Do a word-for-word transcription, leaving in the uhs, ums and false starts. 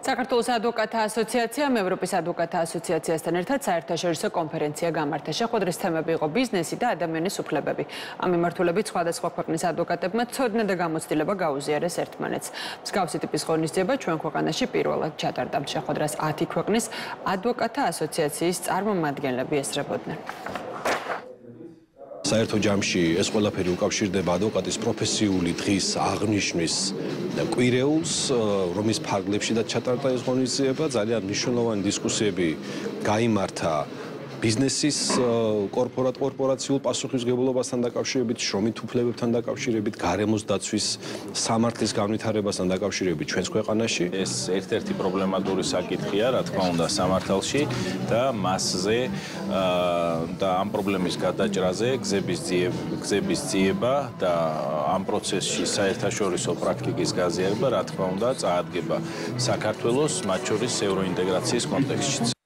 საქართველოს ადვოკატთა ასოციაციამ ევროპის ადვოკატთა ასოციაციასთან ერთად საერთაშორისო კონფერენცია გამართა. შეხვედრის თემები იყო ბიზნესი და ადამიანის უფლებები. ამ მიმართულებით სხვადასხვა ქვეყნის ადვოკატებმა ცოდნა და გამოცდილება გაუზიარეს ერთმანეთს. მსგავსი ტიპის ღონისძიება ჩვენ ქვეყანაში პირველად ჩატარდა. შეხვედრას ათი ქვეყნის ადვოკატთა ასოციაციის წარმომადგენლები ესწრებოდნენ. საერთო ჯამში ეს ყველაფერი უკავშირდება ადვოკატის პროფესიული დღის აღნიშვნის კვირეულს, რომის ფარგლებშიც ჩატარდა ეს ღონისძიება. ძალიან მნიშვნელოვანი დისკუსიები გაიმართა ბიზნესის კორპორატ კორპორაციულ პასუხისმგებლობასთან დაკავშირებით, შრომით უფლებებთან დაკავშირებით, გარემოს დაცვის სამართლის განვითარებასთან დაკავშირებით ჩვენს ქვეყანაში. ეს ერთ-ერთი პრობლემატური საკითხია, რა თქმა უნდა, სამართალში და მასზე და ამ პრობლემის გადაჭრაზე გზების ძიება და ამ პროცესში საერთაშორისო პრაქტიკის გაზიარება, რა თქმა უნდა, წაადგება საქართველოს, მათ შორის ევროინტეგრაციის კონტექსტშიც.